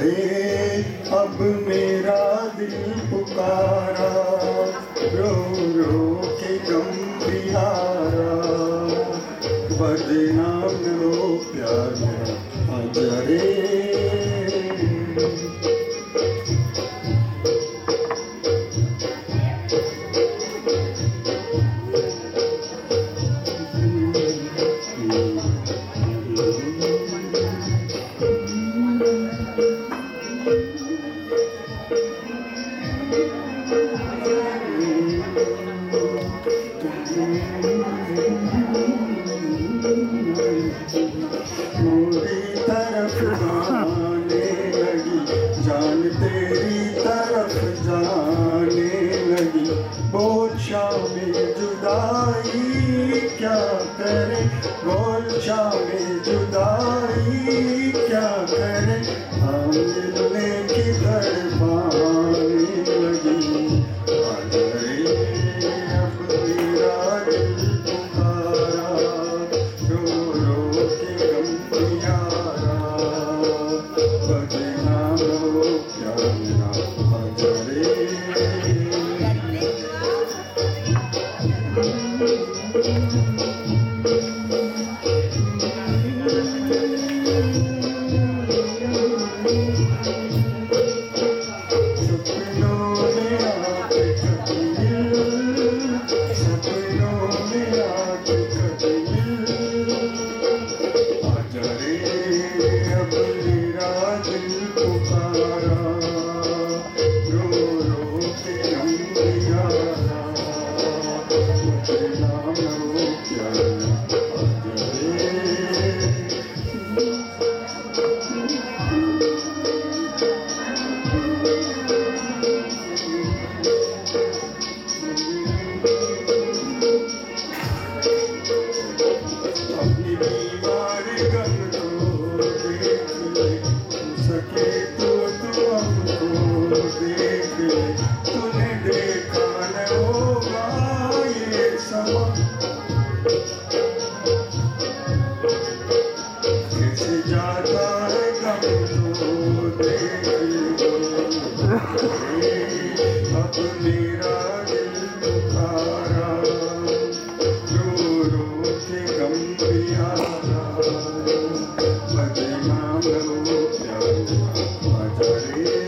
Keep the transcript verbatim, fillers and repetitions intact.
रे अब मेरा दिल पुकारा, रो रो के गम बिहारा, बदनाम रो प्यार मेरा आजा रे। मोरी तरफ जाने लगी जान तेरी तरफ जाने लगी, बोल शाम जुदाई क्या करे, बोल शाम जुदाई क्या करे, हम मिलने की तड़पाने लगी, आजा रे अब मेरा दिल पुकारा, रो रो के गम प्यारा, बदनाम रो प्यार मेरा आजा रे। सपनों में आके कभी मिल, सपनों में आके कभी मिल, आजा रे अब मेरा दिल पुकारा, रो रो के गम प्यारा, बदनाम रो प्यारा आजा रे। अपनी बीमार गम को देख ले, सके तो तू हमको देख ले, तूने देखा न होगा ये समा, कैसे जाता है गम तो देख ले, अब मेरा दिल पुकारा, रो रो के गम प्यारा, बदनाम रो प्यारा आजा रे।